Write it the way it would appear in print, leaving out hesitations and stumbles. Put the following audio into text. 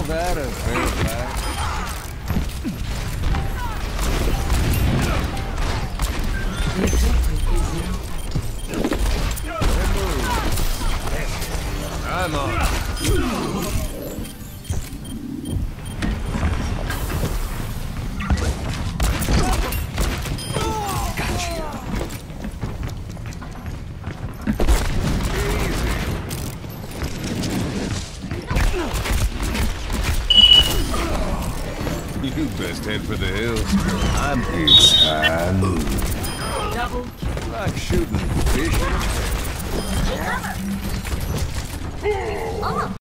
that a fair fact? I'm on. You best head for the hills. I'm Double kill. like shooting fish in a barrel. Oh.